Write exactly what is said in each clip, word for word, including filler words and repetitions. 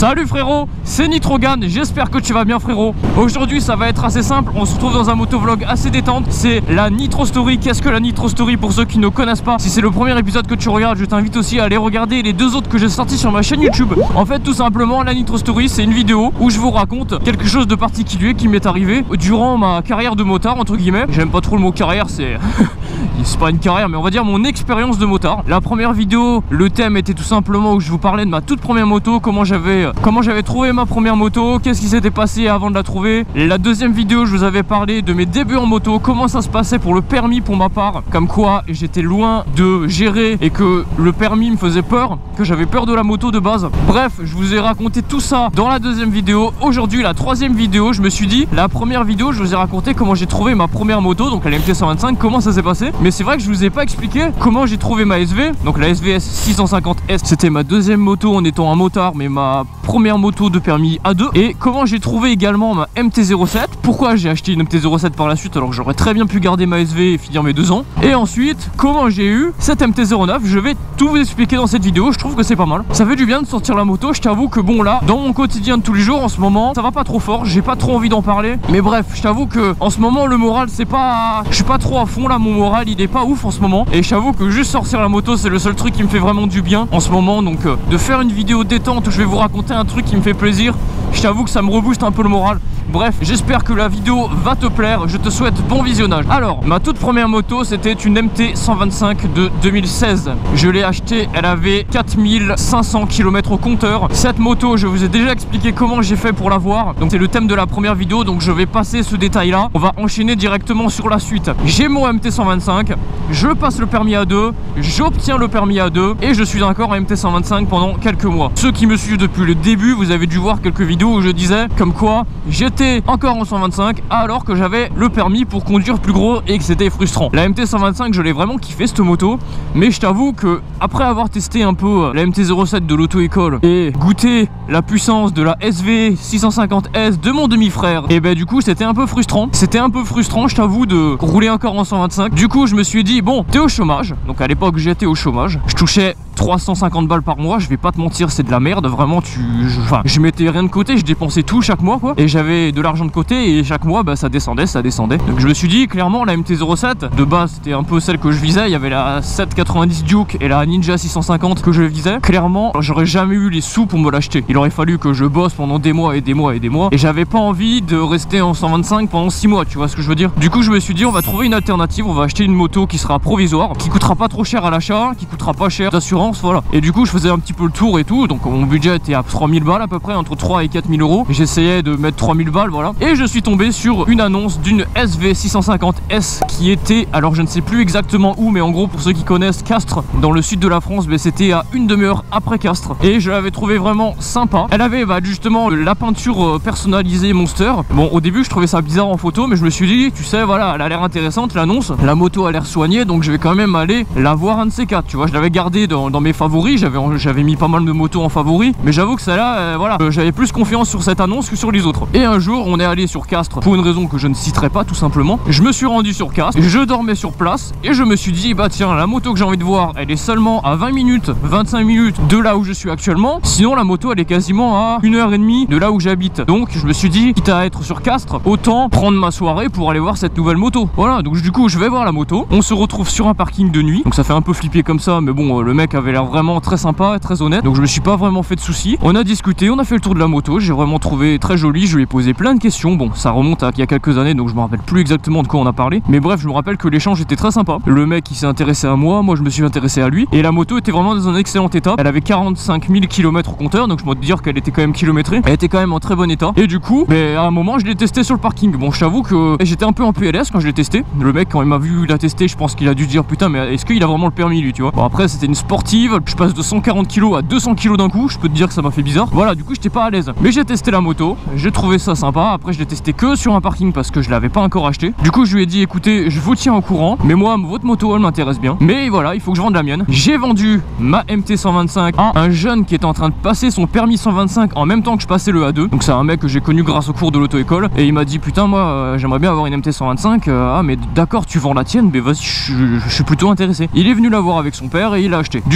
Salut frérot, c'est Nitrogan, j'espère que tu vas bien frérot. Aujourd'hui ça va être assez simple, on se retrouve dans un motovlog assez détente. C'est la Nitro Story. Qu'est-ce que la Nitro Story pour ceux qui ne connaissent pas? Si c'est le premier épisode que tu regardes, je t'invite aussi à aller regarder les deux autres que j'ai sortis sur ma chaîne YouTube. En fait tout simplement la Nitro Story c'est une vidéo où je vous raconte quelque chose de particulier qui m'est arrivé durant ma carrière de motard entre guillemets. J'aime pas trop le mot carrière, c'est... c'est pas une carrière mais on va dire mon expérience de motard. La première vidéo, le thème était tout simplement où je vous parlais de ma toute première moto, comment j'avais comment j'avais trouvé ma première moto, qu'est-ce qui s'était passé avant de la trouver. La deuxième vidéo, je vous avais parlé de mes débuts en moto, comment ça se passait pour le permis pour ma part, comme quoi j'étais loin de gérer et que le permis me faisait peur, que j'avais peur de la moto de base. Bref, je vous ai raconté tout ça dans la deuxième vidéo. Aujourd'hui, la troisième vidéo, je me suis dit, la première vidéo, je vous ai raconté comment j'ai trouvé ma première moto, donc la M T cent vingt-cinq, comment ça s'est passé. Mais c'est vrai que je vous ai pas expliqué comment j'ai trouvé ma S V, donc la S V S six cent cinquante S, c'était ma deuxième moto en étant un motard, mais ma première moto de permis A deux. Et comment j'ai trouvé également ma M T zéro sept, pourquoi j'ai acheté une M T zéro sept par la suite alors que j'aurais très bien pu garder ma S V et finir mes deux ans. Et ensuite, comment j'ai eu cette M T zéro neuf, je vais tout vous expliquer dans cette vidéo. Je trouve que c'est pas mal, ça fait du bien de sortir la moto. Je t'avoue que bon là, dans mon quotidien de tous les jours en ce moment, ça va pas trop fort, j'ai pas trop envie d'en parler. Mais bref, je t'avoue que en ce moment le moral c'est pas... je suis pas trop à fond là, mon moral il est pas ouf en ce moment. Et je t'avoue que juste sortir la moto c'est le seul truc qui me fait vraiment du bien en ce moment. Donc euh, de faire une vidéo détente où je vais vous raconter un truc qui me fait plaisir, je t'avoue que ça me rebooste un peu le moral. Bref, j'espère que la vidéo va te plaire, je te souhaite bon visionnage. Alors, ma toute première moto, c'était une M T cent vingt-cinq de deux mille seize. Je l'ai achetée, elle avait quatre mille cinq cents kilomètres au compteur. Cette moto, je vous ai déjà expliqué comment j'ai fait pour l'avoir. Donc c'est le thème de la première vidéo, donc je vais passer ce détail là. On va enchaîner directement sur la suite. J'ai mon M T cent vingt-cinq, je passe le permis A deux, j'obtiens le permis A deux et je suis encore en M T cent vingt-cinq pendant quelques mois. Ceux qui me suivent depuis le début, vous avez dû voir quelques vidéos où je disais comme quoi j'étais encore en cent vingt-cinq alors que j'avais le permis pour conduire plus gros et que c'était frustrant. La M T cent vingt-cinq, je l'ai vraiment kiffé cette moto, mais je t'avoue que après avoir testé un peu la M T zéro sept de l'auto-école et goûté la puissance de la S V six cent cinquante S de mon demi-frère, et ben du coup c'était un peu frustrant. C'était un peu frustrant, je t'avoue, de rouler encore en cent vingt-cinq. Du coup je me suis dit bon, t'es au chômage. Donc à l'époque j'étais au chômage, je touchais trois cent cinquante balles par mois, je vais pas te mentir, c'est de la merde, vraiment. Tu, je, enfin, je mettais rien de côté, je dépensais tout chaque mois quoi, et j'avais de l'argent de côté et chaque mois bah ça descendait, ça descendait. Donc je me suis dit clairement la M T zéro sept de base c'était un peu celle que je visais. Il y avait la sept cent quatre-vingt-dix Duke et la Ninja six cent cinquante que je visais. Clairement j'aurais jamais eu les sous pour me l'acheter. Il aurait fallu que je bosse pendant des mois et des mois et des mois, et j'avais pas envie de rester en cent vingt-cinq pendant six mois, tu vois ce que je veux dire. Du coup je me suis dit on va trouver une alternative, on va acheter une moto qui sera provisoire, qui coûtera pas trop cher à l'achat, qui coûtera pas cher d'assurance, voilà. Et du coup je faisais un petit peu le tour et tout, donc mon budget était à trois mille balles à peu près, entre trois et quatre mille euros. J'essayais de mettre trois mille balles, voilà. Et je suis tombé sur une annonce d'une S V six cent cinquante S qui était, alors je ne sais plus exactement où, mais en gros pour ceux qui connaissent Castres, dans le sud de la France, bah, c'était à une demi-heure après Castres. Et je l'avais trouvé vraiment sympa. Elle avait bah, justement la peinture personnalisée Monster. Bon au début je trouvais ça bizarre en photo, mais je me suis dit, tu sais voilà, elle a l'air intéressante l'annonce, la moto a l'air soignée, donc je vais quand même aller la voir un de ces quatre, tu vois. Je l'avais gardé dans, dans mes favoris, j'avais j'avais mis pas mal de motos en favoris, mais j'avoue que celle-là, euh, voilà, euh, j'avais plus confiance sur cette annonce que sur les autres. Et un jour, on est allé sur Castres pour une raison que je ne citerai pas tout simplement. Je me suis rendu sur Castres, je dormais sur place et je me suis dit, bah tiens, la moto que j'ai envie de voir, elle est seulement à vingt minutes, vingt-cinq minutes de là où je suis actuellement. Sinon, la moto, elle est quasiment à une heure et demie de là où j'habite. Donc, je me suis dit, quitte à être sur Castres, autant prendre ma soirée pour aller voir cette nouvelle moto. Voilà, donc du coup, je vais voir la moto. On se retrouve sur un parking de nuit. Donc, ça fait un peu flipper comme ça, mais bon, euh, le mec avait l'air vraiment très sympa, très honnête. Donc, je me suis pas vraiment fait de soucis. On a discuté, on a fait le tour de la moto. J'ai vraiment trouvé très joli. Je lui ai posé plein de questions. Bon, ça remonte à il y a quelques années, donc je me rappelle plus exactement de quoi on a parlé. Mais bref, je me rappelle que l'échange était très sympa. Le mec, il s'est intéressé à moi, moi je me suis intéressé à lui. Et la moto était vraiment dans un excellent état. Elle avait quarante-cinq mille kilomètres au compteur, donc je peux te dire qu'elle était quand même kilométrée. Elle était quand même en très bon état. Et du coup, mais à un moment, je l'ai testé sur le parking. Bon, je t'avoue que j'étais un peu en P L S quand je l'ai testé. Le mec, quand il m'a vu la tester, je pense qu'il a dû dire putain, mais est-ce qu'il a vraiment le permis lui, tu vois. Bon, après, c'était une sportive. Je passe de cent quarante kilos à deux cents kilos d'un coup. Je peux te dire que ça m'a fait bizarre. Voilà, du coup, j'étais pas à l'aise. Mais j'ai testé la moto. J'ai trouvé ça sympa. Après, je l'ai testé que sur un parking parce que je l'avais pas encore acheté. Du coup, je lui ai dit écoutez, je vous tiens au courant. Mais moi, votre moto, elle m'intéresse bien. Mais voilà, il faut que je vende la mienne. J'ai vendu ma M T cent vingt-cinq à un jeune qui est en train de passer son permis cent vingt-cinq en même temps que je passais le A deux. Donc, c'est un mec que j'ai connu grâce au cours de l'auto-école. Et il m'a dit putain, moi, euh, j'aimerais bien avoir une M T cent vingt-cinq. Euh, ah, mais d'accord, tu vends la tienne. Mais vas-y, je, je suis plutôt intéressé. Il est venu la voir avec son père et il l'a acheté. Du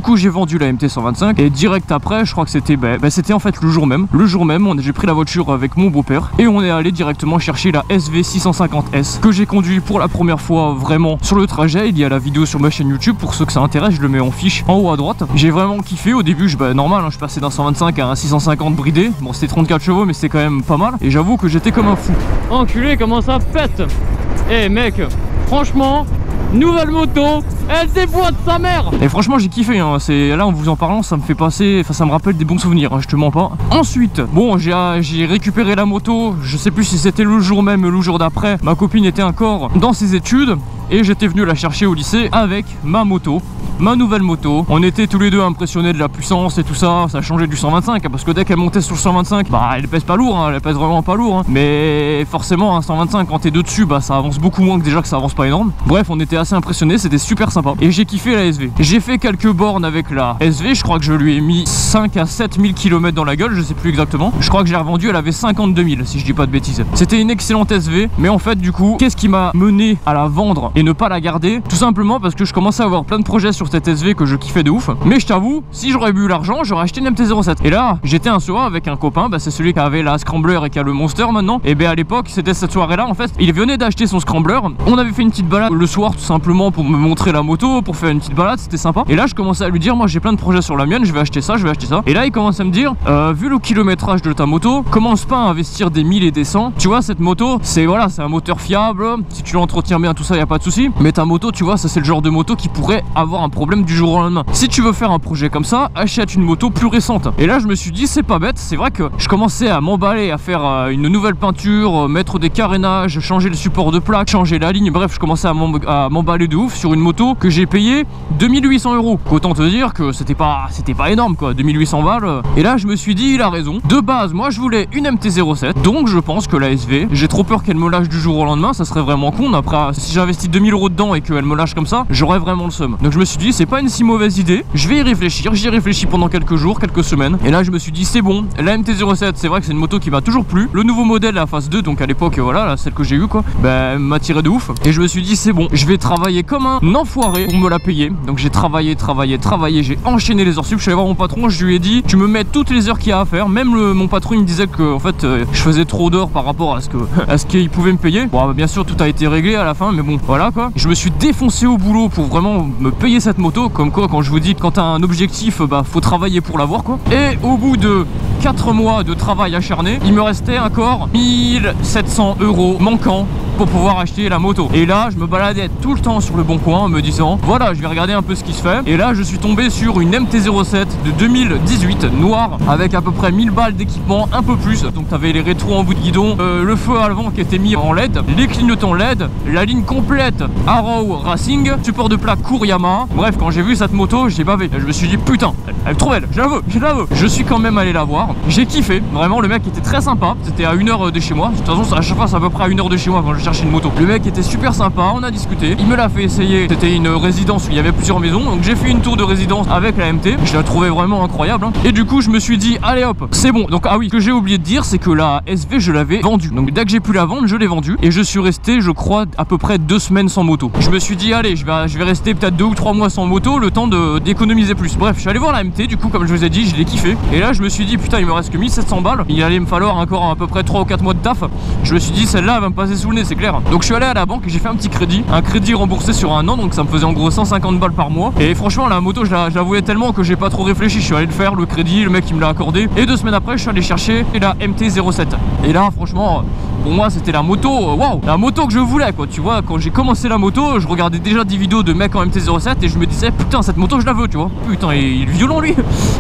coup j'ai vendu la M T cent vingt-cinq et direct après je crois que c'était bah, bah, c'était en fait le jour même. Le jour même j'ai pris la voiture avec mon beau-père et on est allé directement chercher la S V six cent cinquante S que j'ai conduit pour la première fois vraiment sur le trajet. Il y a la vidéo sur ma chaîne YouTube pour ceux que ça intéresse, je le mets en fiche en haut à droite. J'ai vraiment kiffé au début, je, bah, normal hein, je passais d'un cent vingt-cinq à un six cent cinquante bridé. Bon c'était trente-quatre chevaux mais c'était quand même pas mal et j'avoue que j'étais comme un fou. Enculé comment ça pète. Eh hey, mec, franchement nouvelle moto, elle déboîte sa mère. Et franchement j'ai kiffé hein. C'est là en vous en parlant ça me fait passer, enfin ça me rappelle des bons souvenirs hein, je te mens pas. Ensuite bon j'ai récupéré la moto, je sais plus si c'était le jour même ou le jour d'après. Ma copine était encore dans ses études et j'étais venu la chercher au lycée avec ma moto, ma nouvelle moto. On était tous les deux impressionnés de la puissance et tout ça. Ça changeait du cent vingt-cinq hein, parce que dès qu'elle montait sur le cent vingt-cinq, bah elle pèse pas lourd hein, elle pèse vraiment pas lourd hein. Mais forcément un cent vingt-cinq quand t'es de dessus, bah ça avance beaucoup moins que déjà que ça avance pas énorme. Bref on était assez impressionnés, c'était super sympa et j'ai kiffé la S V. J'ai fait quelques bornes avec la S V, je crois que je lui ai mis cinq à sept mille kilomètres dans la gueule, je sais plus exactement. Je crois que j'ai revendu, elle avait cinquante-deux mille si je dis pas de bêtises. C'était une excellente S V, mais en fait du coup qu'est-ce qui m'a mené à la vendre et ne pas la garder? Tout simplement parce que je commençais à avoir plein de projets sur cette S V que je kiffais de ouf. Mais je t'avoue, si j'aurais eu l'argent, j'aurais acheté une M T zéro sept. Et là, j'étais un soir avec un copain, bah, c'est celui qui avait la Scrambler et qui a le Monster maintenant. Et bien à l'époque, c'était cette soirée-là en fait. Il venait d'acheter son Scrambler. On avait fait une petite balade le soir tout simplement pour me montrer la moto, pour faire une petite balade, c'était sympa. Et là, je commençais à lui dire, moi j'ai plein de projets sur la mienne, je vais acheter ça, je vais acheter ça. Et là, il commence à me dire, euh, vu le kilométrage de ta moto, commence pas à investir des mille et des cents. Tu vois, cette moto, c'est voilà, c'est un moteur fiable. Si tu l'entretiens bien, tout ça, y a pas de souci. Mais ta moto, tu vois, ça c'est le genre de moto qui pourrait avoir un problème du jour au lendemain. Si tu veux faire un projet comme ça, achète une moto plus récente. Et là je me suis dit c'est pas bête, c'est vrai que je commençais à m'emballer, à faire euh, une nouvelle peinture, euh, mettre des carénages, changer le support de plaque, changer la ligne, bref je commençais à m'emballer de ouf sur une moto que j'ai payé deux mille huit cents euros. Autant te dire que c'était pas c'était pas énorme quoi, deux mille huit cents balles. Et là je me suis dit il a raison. De base moi je voulais une M T zéro sept, donc je pense que la S V, j'ai trop peur qu'elle me lâche du jour au lendemain, ça serait vraiment con. Après si j'investis deux mille euros dedans et qu'elle me lâche comme ça, j'aurais vraiment le seum. Donc je me suis dit c'est pas une si mauvaise idée, je vais y réfléchir. J'y ai réfléchi pendant quelques jours, quelques semaines, et là je me suis dit c'est bon. La M T zéro sept c'est vrai que c'est une moto qui m'a toujours plu. Le nouveau modèle la phase deux, donc à l'époque voilà là, celle que j'ai eu quoi, ben m'a tiré de ouf. Et je me suis dit c'est bon, je vais travailler comme un enfoiré pour me la payer. Donc j'ai travaillé, travaillé, travaillé, j'ai enchaîné les heures sup. Je suis allé voir mon patron, je lui ai dit tu me mets toutes les heures qu'il y a à faire. Même le, mon patron il me disait que en fait euh, je faisais trop d'heures par rapport à ce que à ce qu'il pouvait me payer. Bon bah, bien sûr tout a été réglé à la fin, mais bon voilà quoi. Je me suis défoncé au boulot pour vraiment me payer cette moto. Comme quoi quand je vous dis quand t'as un objectif, bah faut travailler pour l'avoir quoi. Et au bout de quatre mois de travail acharné, il me restait encore mille sept cents euros manquants pour pouvoir acheter la moto. Et là je me baladais tout le temps sur le bon coin en me disant voilà je vais regarder un peu ce qui se fait. Et là je suis tombé sur une M T zéro sept de deux mille dix-huit noire avec à peu près mille balles d'équipement, un peu plus. Donc t'avais les rétros en bout de guidon, euh, le feu à l'avant qui était mis en L E D, les clignotants L E D, la ligne complète Arrow Racing, support de plaque Yamaha. Bref quand j'ai vu cette moto j'ai bavé. Je me suis dit putain elle, elle est trop belle, je la veux, je la veux. Je suis quand même allé la voir, j'ai kiffé, vraiment le mec était très sympa. C'était à une heure de chez moi, de toute façon à chaque fois c'est à peu près à une heure de chez moi quand je cherchais une moto. Le mec était super sympa, on a discuté, il me l'a fait essayer. C'était une résidence où il y avait plusieurs maisons, donc j'ai fait une tour de résidence avec la M T. Je la trouvais vraiment incroyable hein. Et du coup je me suis dit allez hop c'est bon. Donc ah oui, ce que j'ai oublié de dire c'est que la S V je l'avais vendue. Donc dès que j'ai pu la vendre je l'ai vendue. Et je suis resté je crois à peu près deux semaines sans moto. Je me suis dit allez je vais, je vais rester peut-être deux ou trois mois sans moto, le temps d'économiser plus. Bref je suis allé voir la M T du coup comme je vous ai dit, je l'ai kiffé. Et là je me suis dit putain il me reste que mille sept cents balles, il allait me falloir encore à peu près trois ou quatre mois de taf. Je me suis dit celle-là elle va me passer sous le nez c'est clair. Donc je suis allé à la banque et j'ai fait un petit crédit, un crédit remboursé sur un an, donc ça me faisait en gros cent cinquante balles par mois. Et franchement la moto je la, je la voulais tellement que j'ai pas trop réfléchi, je suis allé le faire le crédit, le mec il me l'a accordé. Et deux semaines après je suis allé chercher la M T zéro sept. Et là franchement pour moi c'était la moto, waouh, la moto que je voulais quoi. Tu vois quand j'ai commencé la moto je regardais déjà des vidéos de mecs en M T zéro sept et je me disais putain cette moto je la veux tu vois. Putain il est violent lui.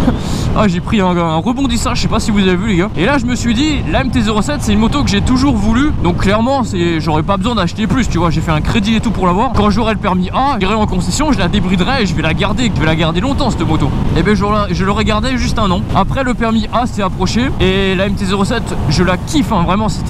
Ah j'ai pris un, un rebondissage, je sais pas si vous avez vu les gars. Et là je me suis dit la M T zéro sept c'est une moto que j'ai toujours voulu. Donc clairement c'est j'aurais pas besoin d'acheter plus tu vois. J'ai fait un crédit et tout pour l'avoir. Quand j'aurai le permis A j'irai en concession, je la débriderai et je vais la garder. Je vais la garder longtemps cette moto. Et ben je l'aurais gardée juste un an. Après le permis A s'est approché et la M T zéro sept je la kiffe hein, vraiment c'était une excellente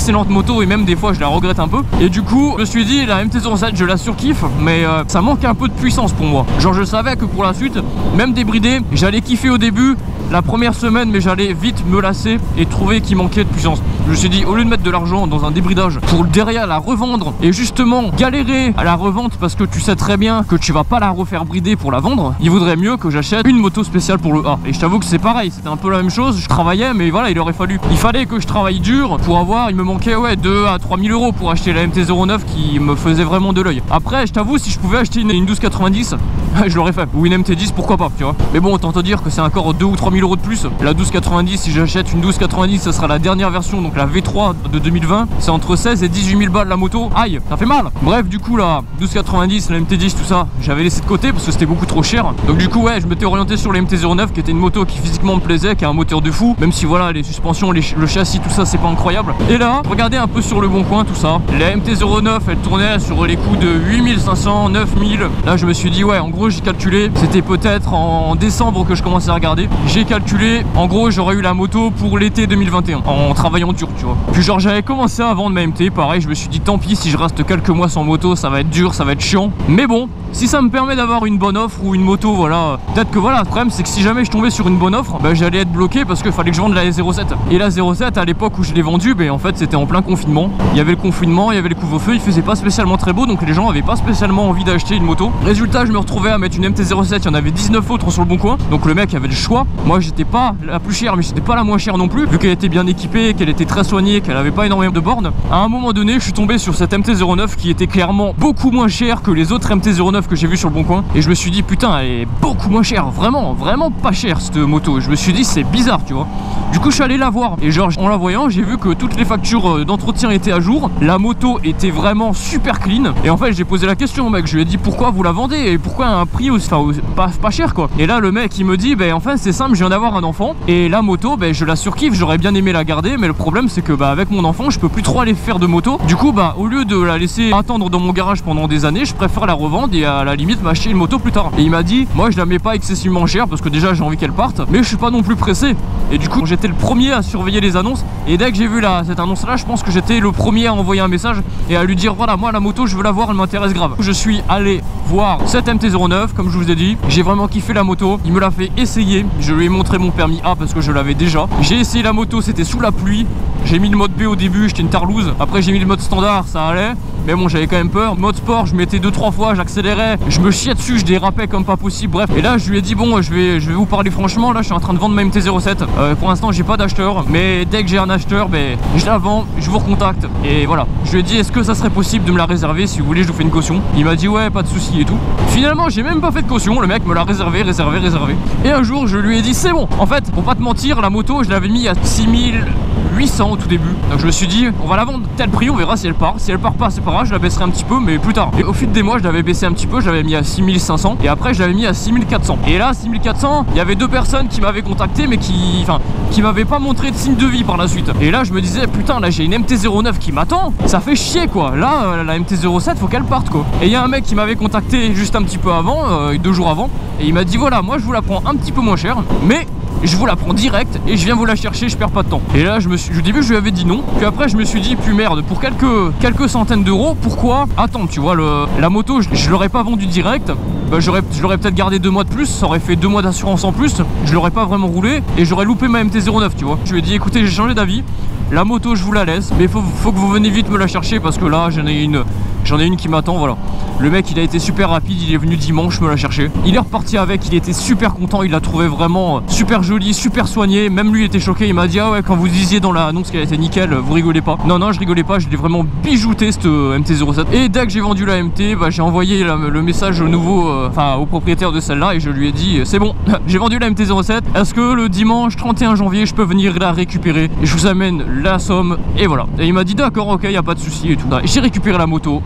excellente moto et même des fois je la regrette un peu. Et du coup je me suis dit la M T zéro sept je la surkiffe, mais euh, ça manque un peu de puissance pour moi. Genre je savais que pour la suite, même débridé, j'allais kiffer au début la première semaine, mais j'allais vite me lasser et trouver qu'il manquait de puissance. Je me suis dit, au lieu de mettre de l'argent dans un débridage pour derrière la revendre et justement galérer à la revente parce que tu sais très bien que tu vas pas la refaire brider pour la vendre, il vaudrait mieux que j'achète une moto spéciale pour le A. Et je t'avoue que c'est pareil, c'était un peu la même chose. Je travaillais, mais voilà, il aurait fallu, il fallait que je travaille dur pour avoir, il me manquait ouais deux à trois mille euros pour acheter la M T zéro neuf qui me faisait vraiment de l'œil. Après, je t'avoue, si je pouvais acheter une, une douze quatre-vingt-dix, je l'aurais fait. Ou une M T dix, pourquoi pas, tu vois. Mais bon, autant te dire que c'est encore deux ou trois mille euros de plus. La douze quatre-vingt-dix, si j'achète une douze quatre-vingt-dix, ça sera la dernière version, donc la V trois de deux mille vingt. C'est entre seize et dix-huit mille balles la moto. Aïe, ça fait mal. Bref, du coup, la douze quatre-vingt-dix, la M T dix, tout ça, j'avais laissé de côté parce que c'était beaucoup trop cher. Donc du coup, ouais, je m'étais orienté sur la M T zéro neuf qui était une moto qui physiquement me plaisait, qui a un moteur de fou, même si voilà, les suspensions, les ch le châssis, tout ça, c'est pas incroyable. Et là, regardez un peu sur le bon coin, tout ça. La M T zéro neuf, elle tournait sur les coups de huit mille cinq cents, neuf mille. Là, je me suis dit, ouais, en gros, j'ai calculé, c'était peut-être en décembre que je commençais à regarder. J'ai calculé, en gros, j'aurais eu la moto pour l'été deux mille vingt et un, en travaillant dur, tu vois. Puis genre, j'avais commencé à vendre ma M T, pareil, je me suis dit, tant pis, si je reste quelques mois sans moto, ça va être dur, ça va être chiant. Mais bon, si ça me permet d'avoir une bonne offre ou une moto, voilà, peut-être que voilà, le problème c'est que si jamais je tombais sur une bonne offre, bah, j'allais être bloqué parce qu'il fallait que je vende la zéro sept. Et la zéro sept, à l'époque où je l'ai vendue, bah, en fait c'était en plein confinement. Il y avait le confinement, il y avait le couvre-feu, il faisait pas spécialement très beau, donc les gens avaient pas spécialement envie d'acheter une moto. Résultat, je me retrouvais à mettre une M T zéro sept, il y en avait dix-neuf autres sur le bon coin, donc le mec avait le choix. Moi j'étais pas la plus chère, mais j'étais pas la moins chère non plus, vu qu'elle était bien équipée, qu'elle était très soignée, qu'elle avait pas énormément de bornes. À un moment donné, je suis tombé sur cette M T zéro neuf qui était clairement beaucoup moins chère que les autres M T zéro neuf que j'ai vu sur le bon coin. Et je me suis dit putain, elle est beaucoup moins chère, vraiment vraiment pas chère cette moto. Je me suis dit c'est bizarre, tu vois. Du coup je suis allé la voir et genre en la voyant j'ai vu que toutes les factures d'entretien étaient à jour, la moto était vraiment super clean. Et en fait j'ai posé la question au mec, je lui ai dit pourquoi vous la vendez et pourquoi un prix aussi, enfin pas, pas cher quoi. Et là le mec il me dit ben en fait c'est simple, je viens d'avoir un enfant et la moto ben je la surkiffe, j'aurais bien aimé la garder, mais le problème c'est que bah avec mon enfant je peux plus trop aller faire de moto. Du coup bah au lieu de la laisser attendre dans mon garage pendant des années, je préfère la revendre et à la limite m'acheter une moto plus tard. Et il m'a dit moi je la mets pas excessivement cher parce que déjà j'ai envie qu'elle parte, mais je suis pas non plus pressé. Et du coup j'étais le premier à surveiller les annonces, et dès que j'ai vu la, cette annonce là, je pense que j'étais le premier à envoyer un message et à lui dire voilà moi la moto je veux la voir, elle m'intéresse grave. Je suis allé voir cette M T zéro neuf comme je vous ai dit, j'ai vraiment kiffé la moto, il me l'a fait essayer, je lui ai montré mon permis A parce que je l'avais déjà. J'ai essayé la moto, c'était sous la pluie, j'ai mis le mode B au début, j'étais une tarlouse, après j'ai mis le mode standard, ça allait. Mais bon j'avais quand même peur. Mode sport je mettais deux trois fois, j'accélérais, je me chiais dessus, je dérapais comme pas possible, bref. Et là je lui ai dit bon je vais, je vais vous parler franchement, là je suis en train de vendre ma M T zéro sept, euh, pour l'instant j'ai pas d'acheteur, mais dès que j'ai un acheteur ben, je la vends, je vous recontacte. Et voilà, je lui ai dit est-ce que ça serait possible de me la réserver, si vous voulez je vous fais une caution. Il m'a dit ouais pas de souci et tout. Finalement j'ai même pas fait de caution, le mec me l'a réservé, réservé, réservé. Et un jour je lui ai dit c'est bon. En fait pour pas te mentir, la moto je l'avais mis à six mille huit cents au tout début, donc je me suis dit on va la vendre tel prix, on verra si elle part. Si elle part pas c'est pas grave, je la baisserai un petit peu mais plus tard. Et au fil des mois je l'avais baissé un petit peu, je l'avais mis à six mille cinq cents et après je l'avais mis à six mille quatre cents. Et là six mille quatre cents, il y avait deux personnes qui m'avaient contacté mais qui enfin qui m'avaient pas montré de signe de vie par la suite. Et là je me disais putain là j'ai une M T zéro neuf qui m'attend, ça fait chier quoi. Là la M T zéro sept faut qu'elle parte quoi. Et il y a un mec qui m'avait contacté juste un petit peu avant, euh, deux jours avant, et il m'a dit voilà moi je vous la prends un petit peu moins cher mais je vous la prends direct et je viens vous la chercher, je perds pas de temps. Et là je me suis, au début je lui avais dit non, puis après je me suis dit puis merde, pour quelques quelques centaines d'euros, pourquoi attends, tu vois le, la moto je, je l'aurais pas vendue direct, bah, j'aurais je l'aurais peut-être gardé deux mois de plus, ça aurait fait deux mois d'assurance en plus, je l'aurais pas vraiment roulé et j'aurais loupé ma M T zéro neuf, tu vois. Je lui ai dit écoutez j'ai changé d'avis, la moto je vous la laisse, mais faut, faut que vous venez vite me la chercher parce que là j'en ai une j'en ai une qui m'attend, voilà. Le mec il a été super rapide, il est venu dimanche me la chercher, il est reparti avec, il était super content, il l'a trouvé vraiment super joli, super soigné, même lui était choqué, il m'a dit ah ouais quand vous disiez dans l'annonce qu'elle était nickel, vous rigolez pas. Non non je rigolais pas, je l'ai vraiment bijouté cette M T zéro sept. Et dès que j'ai vendu la M T, bah, j'ai envoyé la, le message au nouveau, enfin euh, au propriétaire de celle-là et je lui ai dit c'est bon, j'ai vendu la M T zéro sept, est-ce que le dimanche trente et un janvier je peux venir la récupérer et je vous amène la somme et voilà. Et il m'a dit d'accord ok y a pas de souci et tout. J'ai récupéré la moto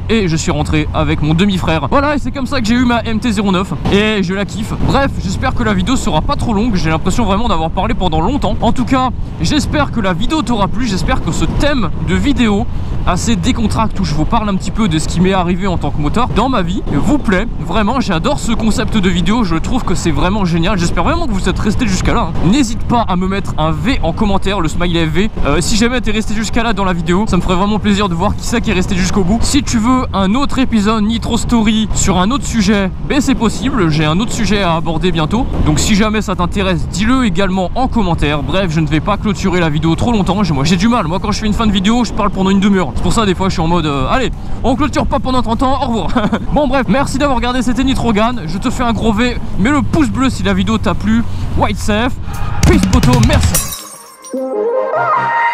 et je suis rentré avec mon demi-frère. Voilà, et c'est comme ça que j'ai eu ma M T zéro neuf et je la kiffe. Bref, j'espère que la vidéo sera pas trop longue. J'ai l'impression vraiment d'avoir parlé pendant longtemps. En tout cas, j'espère que la vidéo t'aura plu. J'espère que ce thème de vidéo assez décontracté où je vous parle un petit peu de ce qui m'est arrivé en tant que moteur dans ma vie vous plaît. Vraiment, j'adore ce concept de vidéo. Je trouve que c'est vraiment génial. J'espère vraiment que vous êtes resté jusqu'à là, hein. N'hésite pas à me mettre un V en commentaire, le smiley F V. Euh, si jamais t'es resté jusqu'à là dans la vidéo, ça me ferait vraiment plaisir de voir qui c'est qui est resté jusqu'au bout. Si tu veux un autre épisode Nitro Story sur un autre sujet, ben c'est possible. J'ai un autre sujet à aborder bientôt. Donc si jamais ça t'intéresse, dis-le également en commentaire. Bref, je ne vais pas clôturer la vidéo trop longtemps. Moi j'ai du mal. Moi quand je fais une fin de vidéo, je parle pendant une demi-heure. C'est pour ça des fois je suis en mode euh, allez, on clôture pas pendant trente ans, au revoir. Bon bref, merci d'avoir regardé, c'était Nitrogan. Je te fais un gros V, mets le pouce bleu si la vidéo t'a plu. White safe, peace poto, merci.